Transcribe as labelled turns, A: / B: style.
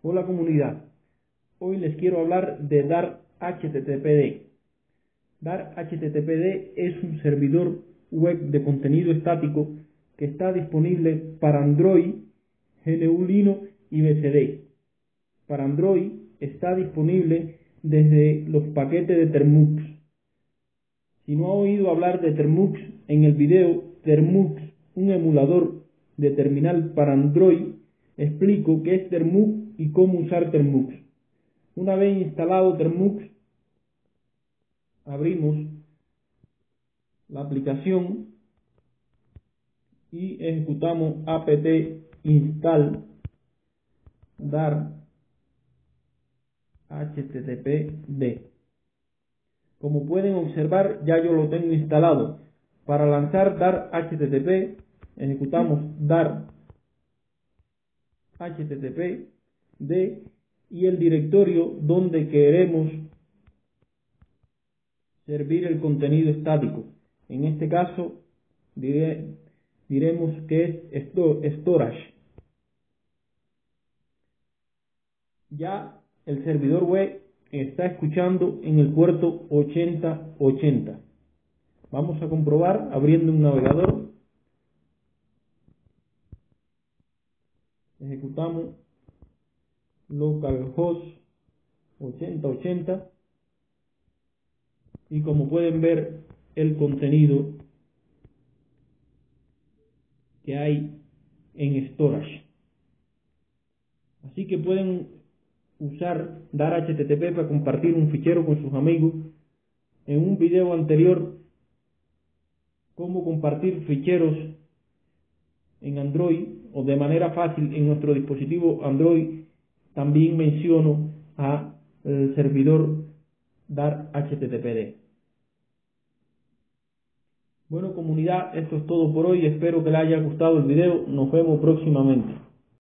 A: Hola comunidad, hoy les quiero hablar de Dart HTTPD. Dart HTTPD es un servidor web de contenido estático que está disponible para Android, GNU Linux y BSD. Para Android está disponible desde los paquetes de Termux. Si no ha oído hablar de Termux, en el video Termux, un emulador de terminal para Android, explico qué es Termux y cómo usar Termux. Una vez instalado Termux, abrimos la aplicación y ejecutamos apt install dart httpd. Como pueden observar, ya yo lo tengo instalado. Para lanzar dart http, ejecutamos dart httpd y el directorio donde queremos servir el contenido estático. En este caso diremos que es storage. Ya el servidor web está escuchando en el puerto 8080. Vamos a comprobar abriendo un navegador. Ejecutamos localhost 8080 y como pueden ver el contenido que hay en storage. Así que pueden usar Dart HTTP para compartir un fichero con sus amigos. En un video anterior, cómo compartir ficheros en Android o de manera fácil en nuestro dispositivo Android, también menciono el servidor Dart HTTPD. Bueno comunidad, esto es todo por hoy, espero que les haya gustado el video, nos vemos próximamente.